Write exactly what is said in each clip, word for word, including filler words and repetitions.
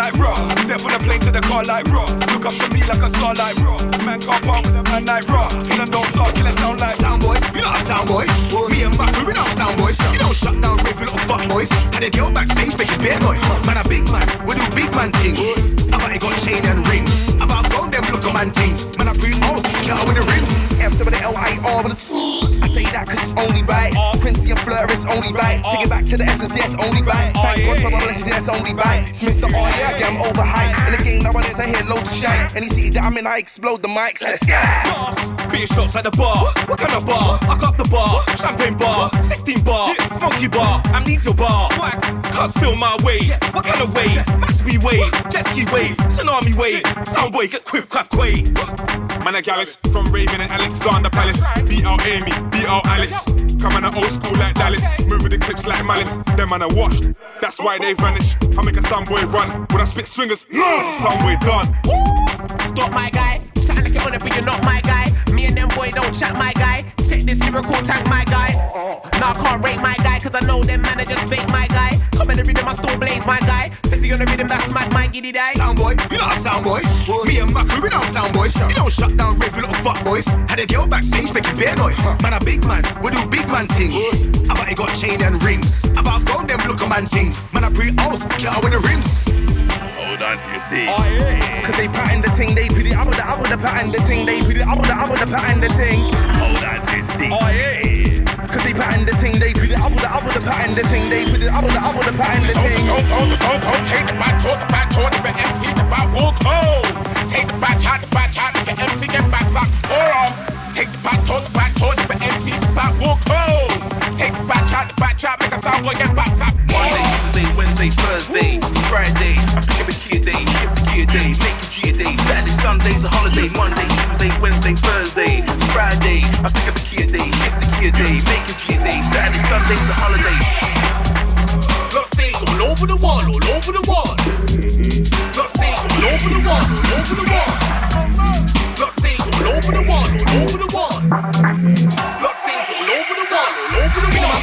like raw. Step on the plane to the car like raw. Look up to me like a star like raw. Man can't part with a man like raw. Kill and don't start, kill and sound like Soundboy, you know a soundboy. Me and Mac, we know soundboys. You don't shut down rave, you little fuck boys. And the girl backstage making beer noise. Man a big man, we do big man things. I've already got chain and rings. I've outgrown them look a man things. Man I breathe all, get out with the rims. After with the L I R with the two. I say that cause it's only right. Quincy and Fleur, it's only right. Take it back to the essence, yeah, it's only right. Thank God for my blessings, yeah, it's only right. It's Mister R, yeah, I get him overhyped. In the game nowadays, I hear loads of shine. Any city that I'm in, I explode the mics. Let's go. Beer shots at the bar. What kind of bar? I got the bar. Champagne bar. sixteen bar. Smoky bar. Amnesia bar. Cuz feel my way. What kind of way? Max we wave. Jet ski wave. Tsunami wave. Soundboy get quiff, quaff, quay. Man a Gallus, from Raven and Alexander Palace. Beat out Amy, beat out Alice. Come on a old school like Dallas. Move with the clips like Malice. Them man a washed, that's why they vanish. I make a soundboy run, when I spit swingers, no, soundboy done. Stop my guy, chatting like you're on it but you're not my guy. Me and them boy don't chat my guy. Check this lyrical tank my guy. Nah, I can't rate my guy, cause I know them man are just fake my guy. Come in the rhythm, I still blaze my guy. Fizzy on the rhythm, that's mad, my giddy die. Soundboy, you know a soundboy. Me and Mac, we know soundboys. You don't shut down rave, you little fuck boys. Had a girl backstage making beer noise. Man a big man, we do big man things. I've already got chain and rings. I've outgrown them look a man things. Man I breathe all, get out with the rims. Hold on to your seat. Oh, yeah. Cause they pattern the ting, they put it, I would I would pattern the ting, they put it, I would I would pattern the ting. Hold on to your seat. Oh yeah. Cause they pattern the ting, they put it, I would I would pattern the ting, they put it, I would I would pattern the ting. Don't, don't, don't, don't take the back, talk the back, talk the M C, the back, walk home. Take the back, out the back, out the M C, get back, suck, forearm. Take the back, talk the back, talk the M C, the back, walk home. Take the back, out the back, out, make a sound boy, get back, suck. Monday, Tuesday, Wednesday, Thursday, Friday, I pick up a key a day, shift a key a day, make a G a day, Saturday, Sunday's a holiday, Monday, Tuesday, Wednesday, Thursday, Friday, I pick up a key a day, shift a key a day, make a G a day, Saturday, Sunday's a holiday. Look stage all over the wall, all over the wall. Look stage all over the wall, all over the wall. Look stage all over the wall, all over the wall. Look stage all over the wall, all over the wall.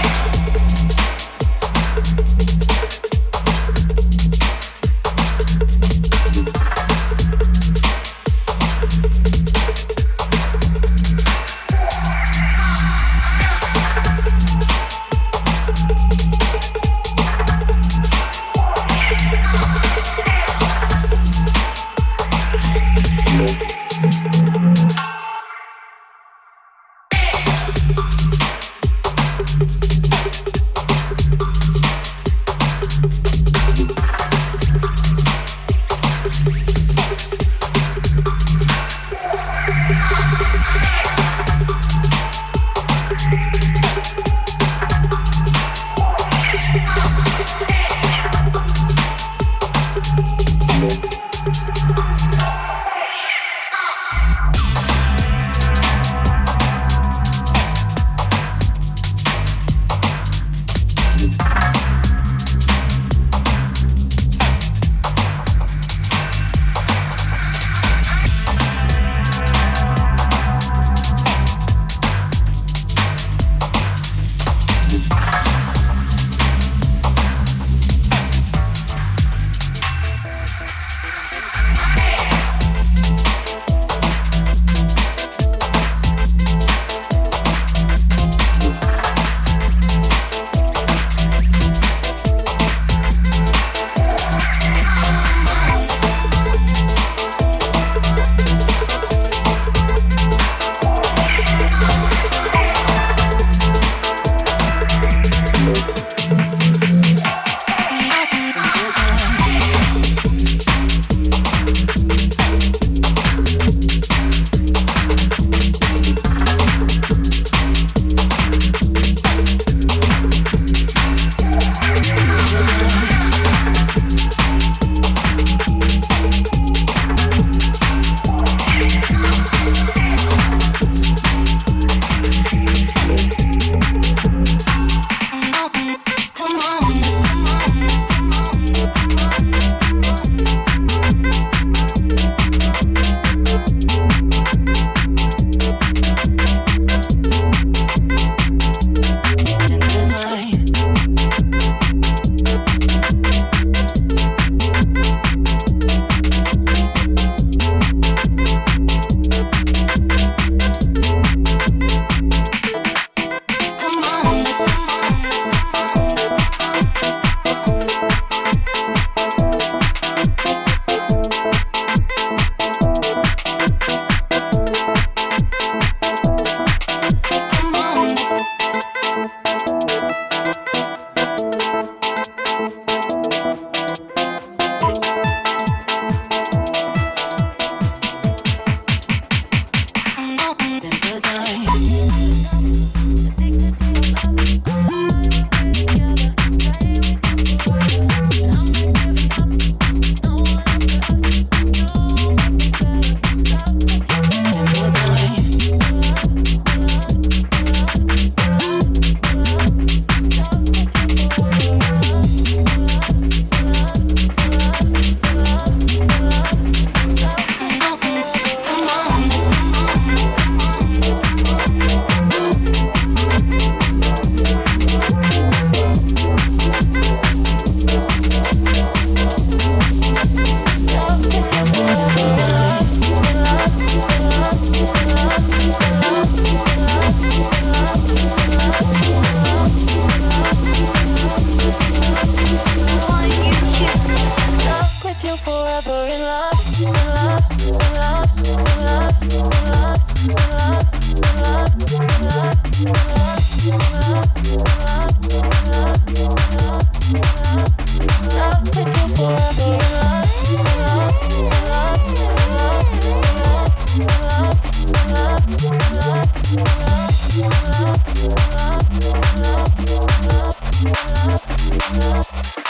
forever in love, in love, in love, in love, in love, in love, in love, in love, in love, in love, in love, in love, in love. Stuck with you forever in love, in love, in love, in love, in love, in love, in love, in love, in love, in love, in love, in love, in love, in love.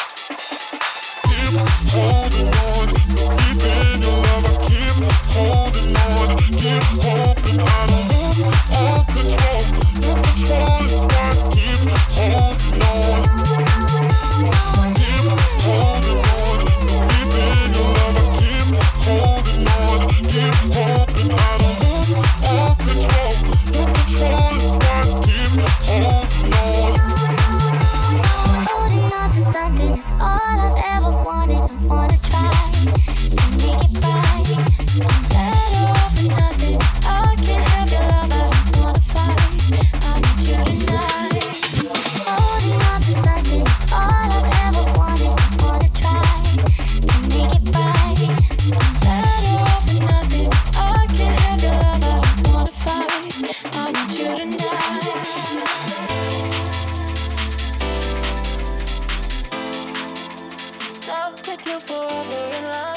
Keep holding on, so deep in your love. I keep holding on, keep hoping I don't lose all control. Lose control is why I keep holding on. Keep holding on, so deep in your love. I keep holding on, keep hoping I don't lose all control. Lose control is why I keep holding on. Holding on to something that's all I've ever wanted. I wanna try to make it right. I'm better off with nothing. I can't have your love. I don't wanna fight. I need you tonight. Holding on to something that's all I've ever wanted. I wanna try to make it right. I'm better off with nothing. I can't have your love. I don't wanna fight. I need you tonight. Stuck with you forever in love.